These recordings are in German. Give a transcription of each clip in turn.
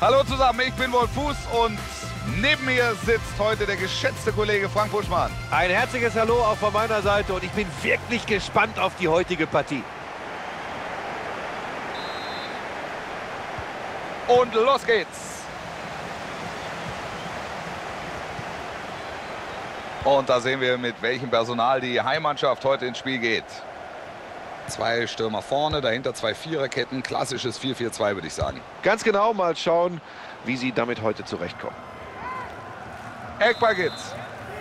Hallo zusammen, ich bin Wolf Fuß und neben mir sitzt heute der geschätzte Kollege Frank Buschmann. Ein herzliches Hallo auch von meiner Seite und ich bin wirklich gespannt auf die heutige Partie. Und los geht's. Und da sehen wir, mit welchem Personal die Heimmannschaft heute ins Spiel geht. 2 Stürmer vorne, dahinter 2 Viererketten. Klassisches 4-4-2, würde ich sagen. Ganz genau, mal schauen, wie sie damit heute zurechtkommen. Eckball gibt's.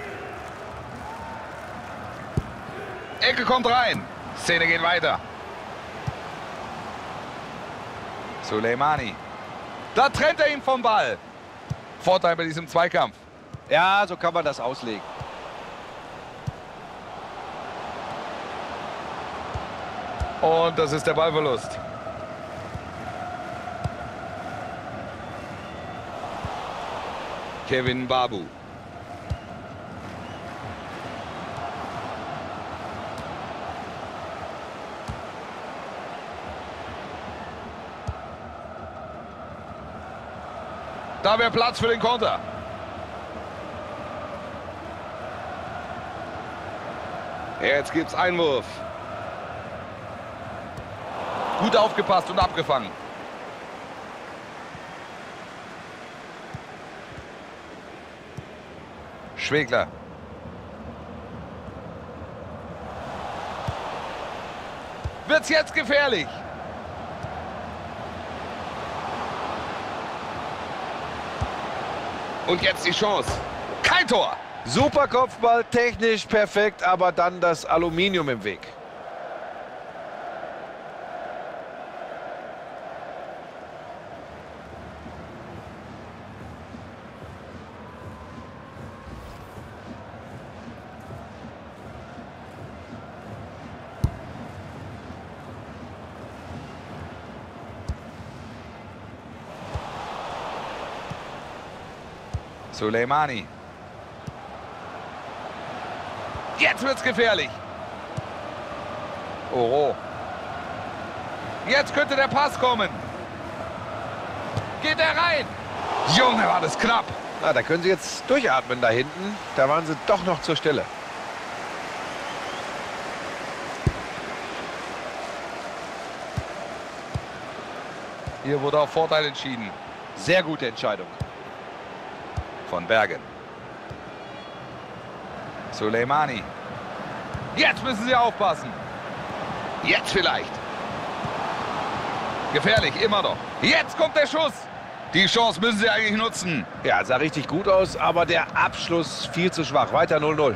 Ecke kommt rein. Szene geht weiter. Suleimani. Da trennt er ihn vom Ball. Vorteil bei diesem Zweikampf. Ja, so kann man das auslegen. Und das ist der Ballverlust. Kevin Babu. Da wäre Platz für den Konter. Jetzt gibt's Einwurf. Gut aufgepasst und abgefangen. Schwegler. Wird's jetzt gefährlich? Und jetzt die Chance. Kein Tor. Super Kopfball, technisch perfekt, aber dann das Aluminium im Weg. Suleimani. Jetzt wird's gefährlich. Oh. Jetzt könnte der Pass kommen. Geht er rein? Junge, war das knapp. Na, da können sie jetzt durchatmen da hinten. Da waren sie doch noch zur Stelle. Hier wurde auf Vorteil entschieden. Sehr gute Entscheidung. Von Bergen. Suleimani. Jetzt müssen sie aufpassen. Jetzt vielleicht. Gefährlich, immer noch. Jetzt kommt der Schuss. Die Chance müssen sie eigentlich nutzen. Ja, sah richtig gut aus, aber der Abschluss viel zu schwach. Weiter 0-0.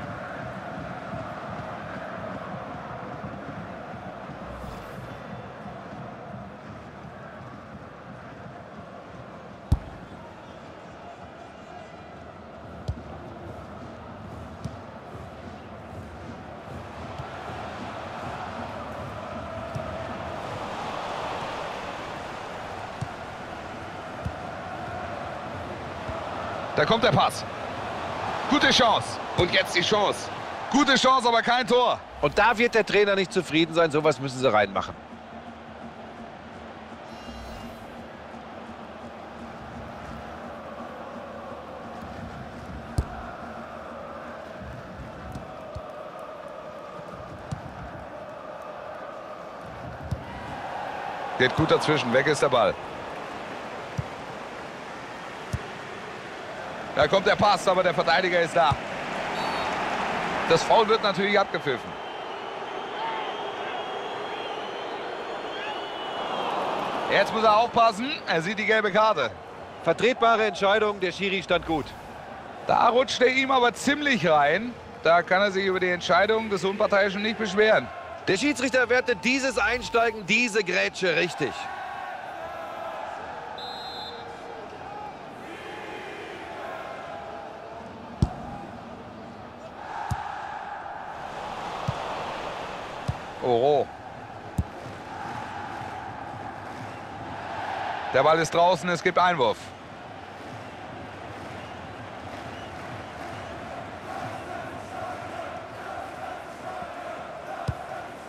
Da kommt der Pass. Gute Chance. Und jetzt die Chance. Gute Chance, aber kein Tor. Und da wird der Trainer nicht zufrieden sein. Sowas müssen sie reinmachen. Geht gut dazwischen. Weg ist der Ball. Da kommt der Pass, aber der Verteidiger ist da. Das Foul wird natürlich abgepfiffen. Jetzt muss er aufpassen. Er sieht die gelbe Karte. Vertretbare Entscheidung, der Schiri stand gut. Da rutscht er ihm aber ziemlich rein. Da kann er sich über die Entscheidung des Unparteiischen nicht beschweren. Der Schiedsrichter wertet dieses Einsteigen, diese Grätsche richtig. Oh. Der Ball ist draußen, es gibt Einwurf.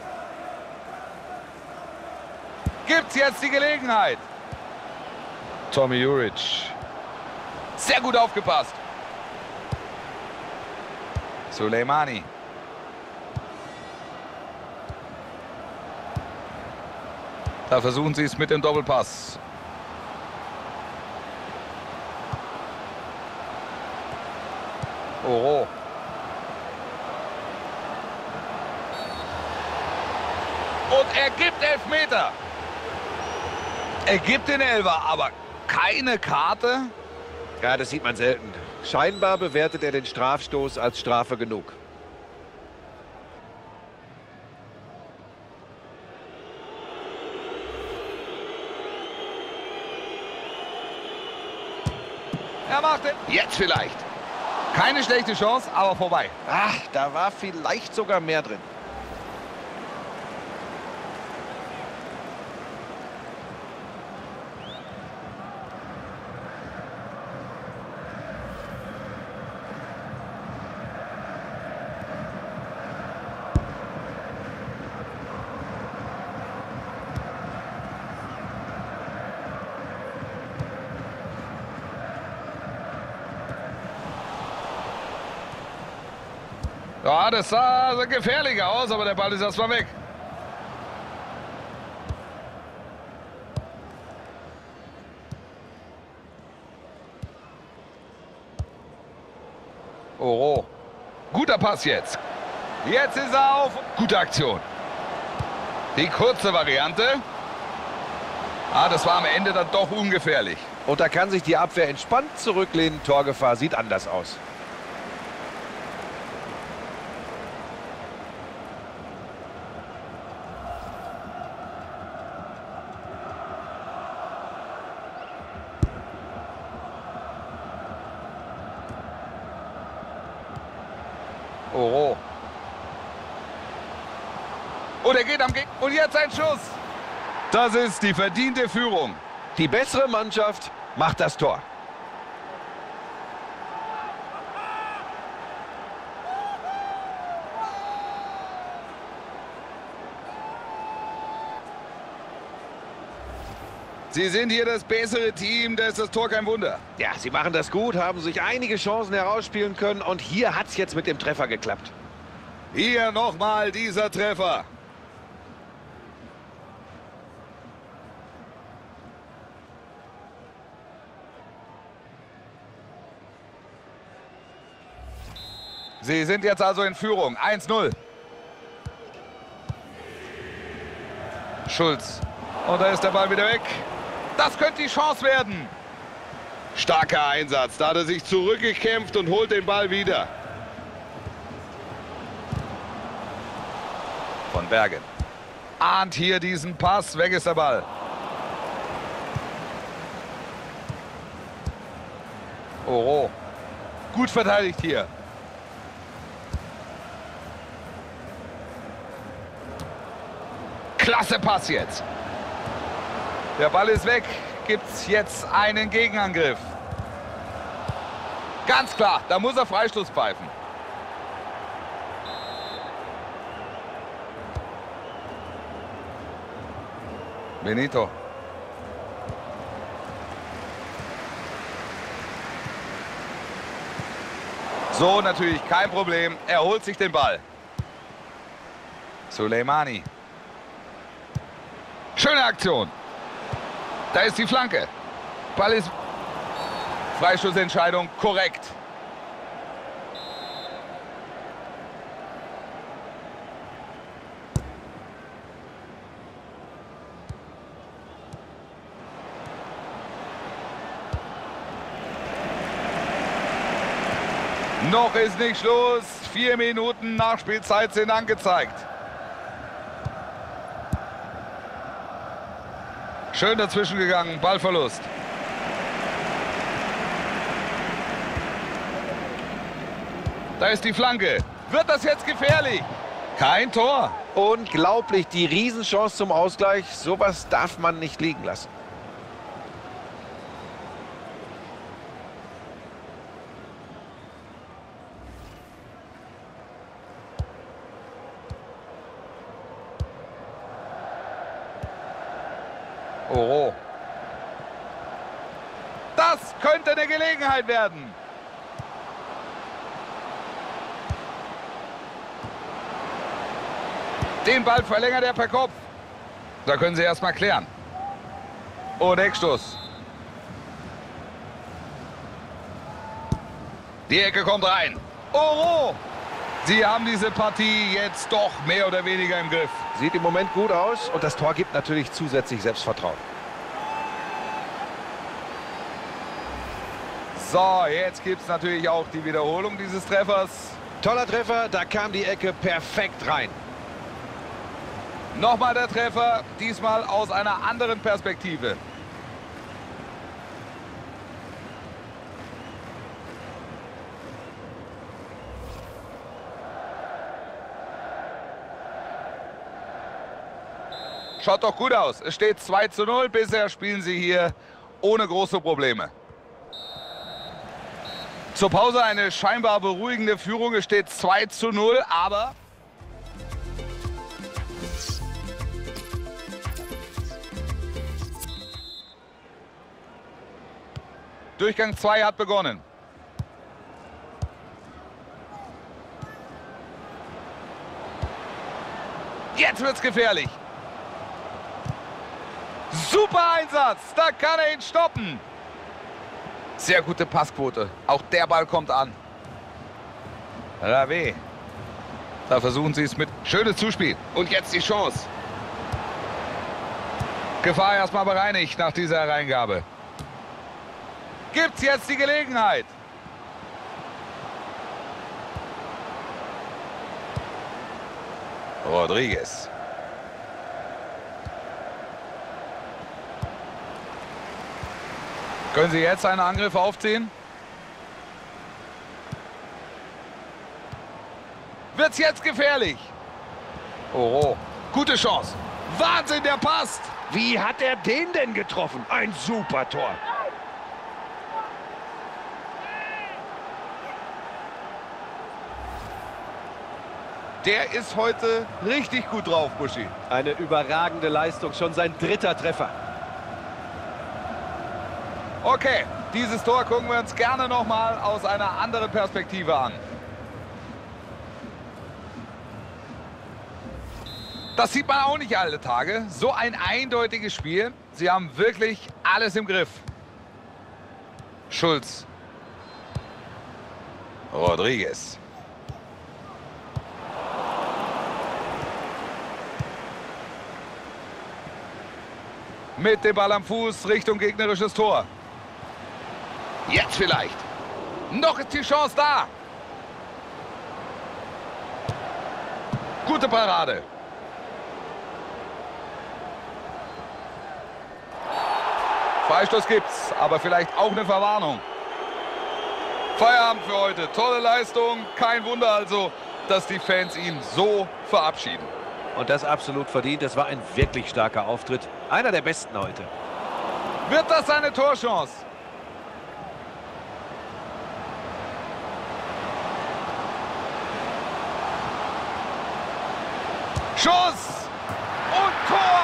Gibt's jetzt die Gelegenheit? Tommy Juric. Sehr gut aufgepasst. Suleimani. Da versuchen sie es mit dem Doppelpass. Oro. Und er gibt Elfmeter. Er gibt den Elfer, aber keine Karte. Ja, das sieht man selten. Scheinbar bewertet er den Strafstoß als Strafe genug. Er macht es. Jetzt vielleicht. Keine schlechte Chance, aber vorbei. Ach, da war vielleicht sogar mehr drin. Ja, das sah gefährlich aus, aber der Ball ist erstmal weg. Oro. Guter Pass jetzt. Jetzt ist er auf. Gute Aktion. Die kurze Variante. Ah, das war am Ende dann doch ungefährlich. Und da kann sich die Abwehr entspannt zurücklehnen. Torgefahr sieht anders aus. Oro. Und er geht am Gegner. Und jetzt ein Schuss. Das ist die verdiente Führung. Die bessere Mannschaft macht das Tor. Sie sind hier das bessere Team, da ist das Tor kein Wunder. Ja, sie machen das gut, haben sich einige Chancen herausspielen können und hier hat es jetzt mit dem Treffer geklappt. Hier nochmal dieser Treffer. Sie sind jetzt also in Führung. 1-0. Schulz. Und da ist der Ball wieder weg. Das könnte die Chance werden. Starker Einsatz. Da hat er sich zurückgekämpft und holt den Ball wieder. Von Bergen. Ahnt hier diesen Pass. Weg ist der Ball. Oro. Gut verteidigt hier. Klasse Pass jetzt. Der Ball ist weg. Gibt es jetzt einen Gegenangriff? Ganz klar, da muss er Freistoß pfeifen. Benito. So, natürlich kein Problem. Er holt sich den Ball. Suleimani. Schöne Aktion. Da ist die Flanke. Ball ist... Freistoßentscheidung korrekt. Noch ist nicht Schluss. 4 Minuten Nachspielzeit sind angezeigt. Schön dazwischen gegangen, Ballverlust. Da ist die Flanke. Wird das jetzt gefährlich? Kein Tor. Unglaublich, die Riesenchance zum Ausgleich. Sowas darf man nicht liegen lassen. Oro. könnte eine Gelegenheit werden. Den Ball verlängert er per Kopf. Da können sie erstmal klären. Und Eckstoß. Die Ecke kommt rein. Oh! Sie haben diese Partie jetzt doch mehr oder weniger im Griff. Sieht im Moment gut aus und das Tor gibt natürlich zusätzlich Selbstvertrauen. So, jetzt gibt es natürlich auch die Wiederholung dieses Treffers. Toller Treffer, da kam die Ecke perfekt rein. Nochmal der Treffer, diesmal aus einer anderen Perspektive. Schaut doch gut aus. Es steht 2:0. Bisher spielen sie hier ohne große Probleme. Zur Pause eine scheinbar beruhigende Führung. Es steht 2:0, aber... Durchgang 2 hat begonnen. Jetzt wird's gefährlich. Super Einsatz, da kann er ihn stoppen. Sehr gute Passquote, auch der Ball kommt an. Rave. Da versuchen sie es mit schönes Zuspiel. Und jetzt die Chance. Gefahr erstmal bereinigt nach dieser Hereingabe. Gibt's jetzt die Gelegenheit. Rodriguez. Können sie jetzt einen Angriff aufziehen? Wird's jetzt gefährlich? Oh, gute Chance. Wahnsinn, der passt. Wie hat er den denn getroffen? Ein super Tor. Der ist heute richtig gut drauf, Buschi. Eine überragende Leistung, schon sein 3. Treffer. Okay, dieses Tor gucken wir uns gerne nochmal aus einer anderen Perspektive an. Das sieht man auch nicht alle Tage. So ein eindeutiges Spiel. Sie haben wirklich alles im Griff. Schulz. Rodriguez. Mit dem Ball am Fuß Richtung gegnerisches Tor. Jetzt vielleicht. Noch ist die Chance da. Gute Parade. Freistoß gibt's, aber vielleicht auch eine Verwarnung. Feierabend für heute. Tolle Leistung. Kein Wunder also, dass die Fans ihn so verabschieden. Und das absolut verdient. Es war ein wirklich starker Auftritt. Einer der besten heute. Wird das seine Torchance? Schuss! Und Tor!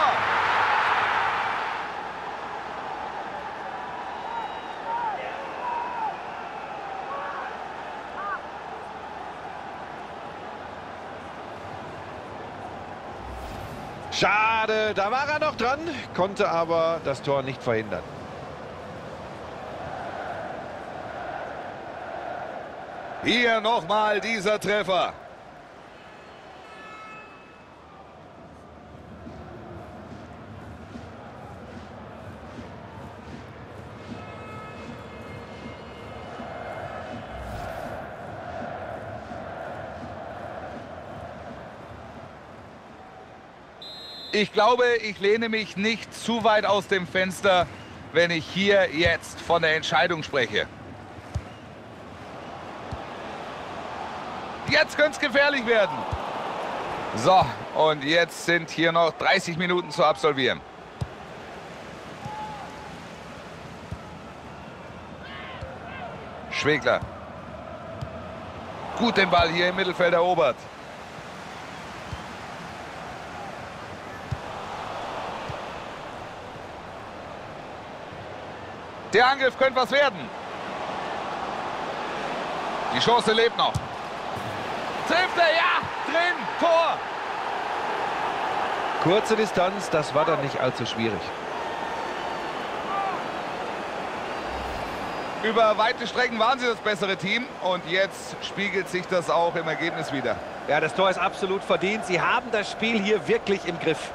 Schade, da war er noch dran, konnte aber das Tor nicht verhindern. Hier nochmal dieser Treffer. Ich glaube, ich lehne mich nicht zu weit aus dem Fenster, wenn ich hier jetzt von der Entscheidung spreche. Jetzt könnte es gefährlich werden. So, und jetzt sind hier noch 30 Minuten zu absolvieren. Schwegler. Gut den Ball hier im Mittelfeld erobert. Der Angriff könnte was werden. Die Chance lebt noch. Trifft er, ja, drin, Tor. Kurze Distanz, das war dann nicht allzu schwierig. Über weite Strecken waren sie das bessere Team und jetzt spiegelt sich das auch im Ergebnis wieder. Ja, das Tor ist absolut verdient. Sie haben das Spiel hier wirklich im Griff.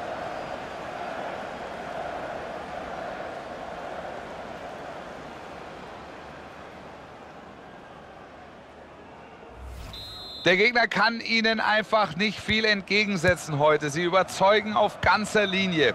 Der Gegner kann ihnen einfach nicht viel entgegensetzen heute. Sie überzeugen auf ganzer Linie.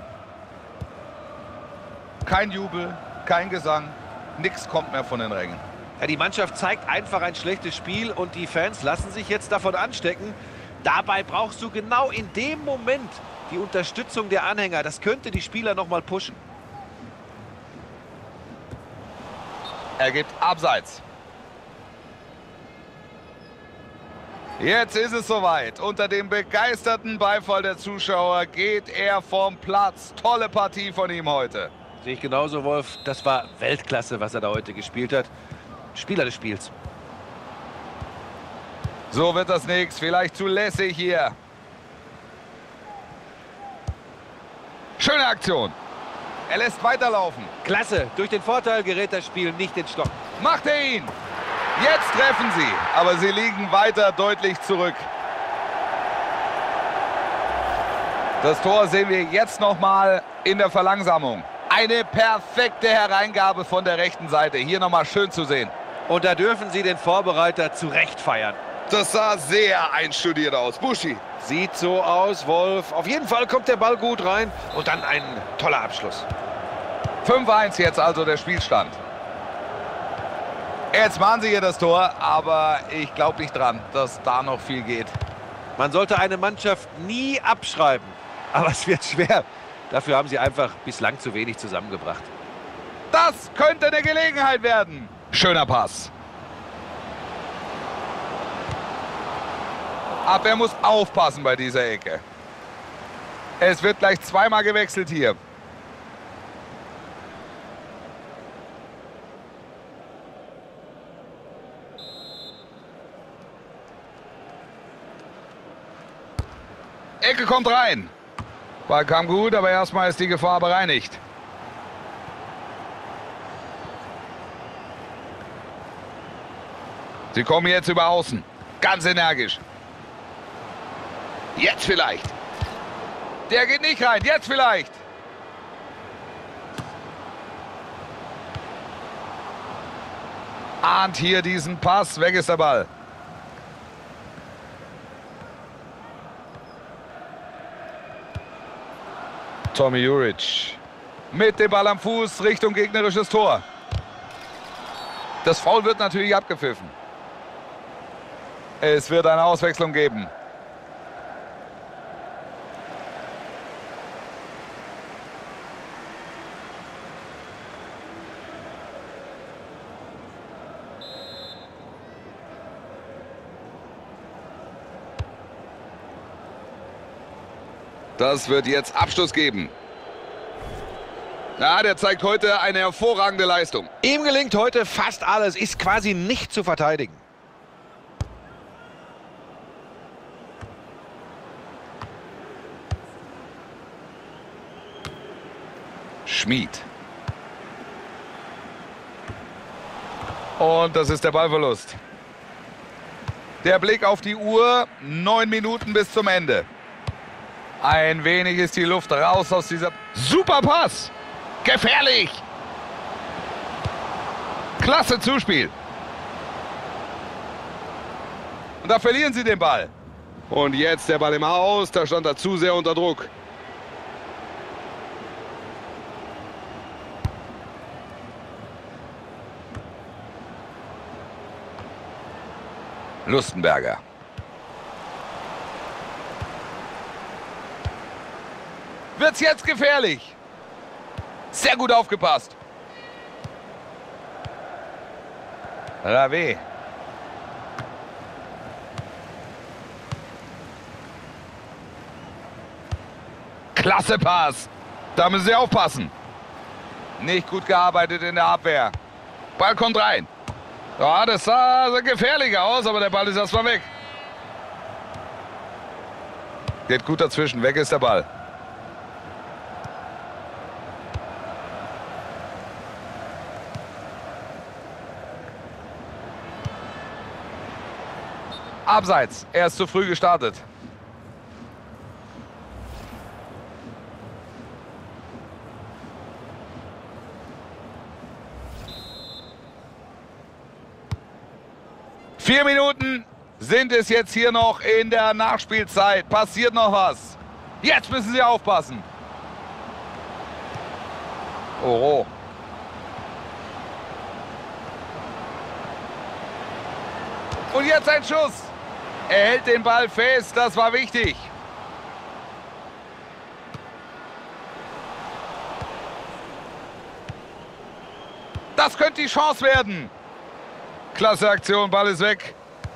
Kein Jubel, kein Gesang, nichts kommt mehr von den Rängen. Ja, die Mannschaft zeigt einfach ein schlechtes Spiel und die Fans lassen sich jetzt davon anstecken. Dabei brauchst du genau in dem Moment die Unterstützung der Anhänger. Das könnte die Spieler noch mal pushen. Er gibt Abseits. Jetzt ist es soweit. Unter dem begeisterten Beifall der Zuschauer geht er vom Platz. Tolle Partie von ihm heute. Sehe ich genauso, Wolf. Das war Weltklasse, was er da heute gespielt hat. Spieler des Spiels. So wird das nichts. Vielleicht zu lässig hier. Schöne Aktion. Er lässt weiterlaufen. Klasse. Durch den Vorteil gerät das Spiel nicht ins Stocken. Macht er ihn. Jetzt treffen sie, aber sie liegen weiter deutlich zurück. Das Tor sehen wir jetzt nochmal in der Verlangsamung. Eine perfekte Hereingabe von der rechten Seite. Hier nochmal schön zu sehen. Und da dürfen sie den Vorbereiter zu Recht feiern. Das sah sehr einstudiert aus. Buschi. Sieht so aus, Wolf. Auf jeden Fall kommt der Ball gut rein. Und dann ein toller Abschluss. 5:1 jetzt also der Spielstand. Jetzt machen sie hier das Tor, aber ich glaube nicht dran, dass da noch viel geht. Man sollte eine Mannschaft nie abschreiben. Aber es wird schwer. Dafür haben sie einfach bislang zu wenig zusammengebracht. Das könnte eine Gelegenheit werden. Schöner Pass. Abwehr muss aufpassen bei dieser Ecke. Es wird gleich zweimal gewechselt hier. Ecke kommt rein. Ball kam gut, aber erstmal ist die Gefahr bereinigt. Sie kommen jetzt über außen. Ganz energisch. Jetzt vielleicht. Der geht nicht rein. Jetzt vielleicht. Ahnt hier diesen Pass. Weg ist der Ball. Tommy Juric mit dem Ball am Fuß Richtung gegnerisches Tor. Das Foul wird natürlich abgepfiffen. Es wird eine Auswechslung geben. Das wird jetzt Abschluss geben. Ja, der zeigt heute eine hervorragende Leistung. Ihm gelingt heute fast alles, ist quasi nicht zu verteidigen. Schmid. Und das ist der Ballverlust. Der Blick auf die Uhr, 9 Minuten bis zum Ende. Ein wenig ist die Luft raus aus dieser... Super Pass! Gefährlich! Klasse Zuspiel. Und da verlieren sie den Ball. Und jetzt der Ball im Aus, da stand er zu sehr unter Druck. Lustenberger. Wird's jetzt gefährlich? Sehr gut aufgepasst. Rave. Klasse Pass. Da müssen sie aufpassen. Nicht gut gearbeitet in der Abwehr. Ball kommt rein. Ja, das sah gefährlich aus, aber der Ball ist erstmal weg. Geht gut dazwischen. Weg ist der Ball. Abseits. Er ist zu früh gestartet. Vier Minuten sind es jetzt hier noch in der Nachspielzeit. Passiert noch was. Jetzt müssen sie aufpassen. Oh. Und jetzt ein Schuss. Er hält den Ball fest, das war wichtig. Das könnte die Chance werden. Klasse Aktion, Ball ist weg.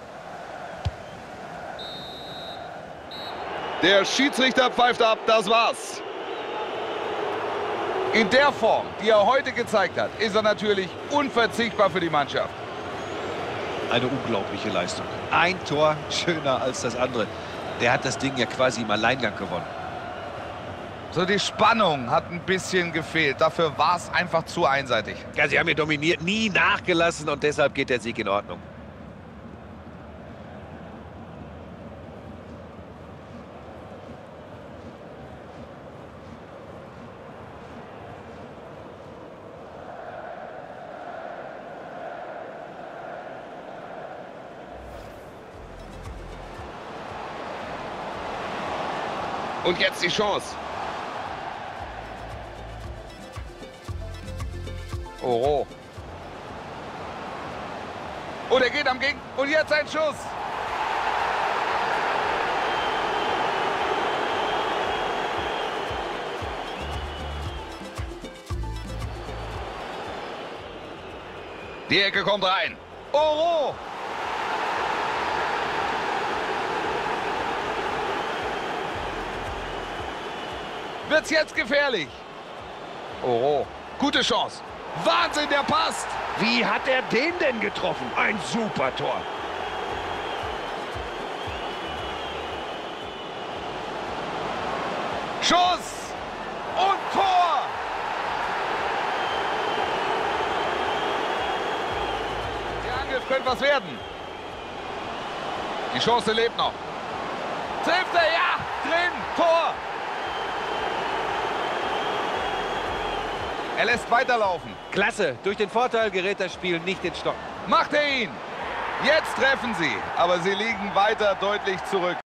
Der Schiedsrichter pfeift ab, das war's. In der Form, die er heute gezeigt hat, ist er natürlich unverzichtbar für die Mannschaft. Eine unglaubliche Leistung. Ein Tor schöner als das andere. Der hat das Ding ja quasi im Alleingang gewonnen. So, die Spannung hat ein bisschen gefehlt. Dafür war es einfach zu einseitig. Ja, sie haben hier dominiert, nie nachgelassen und deshalb geht der Sieg in Ordnung. Und jetzt die Chance. Oh. Und er geht am Gegner. Und jetzt ein Schuss. Die Ecke kommt rein. Oh. Wird's jetzt gefährlich. Oh. Gute Chance. Wahnsinn, der passt. Wie hat er den denn getroffen? Ein super Tor. Schuss und Tor. Der Angriff könnte was werden. Die Chance lebt noch. Trifft er? Ja, drin. Tor. Er lässt weiterlaufen. Klasse. Durch den Vorteil gerät das Spiel nicht ins Stocken. Macht er ihn. Jetzt treffen sie. Aber sie liegen weiter deutlich zurück.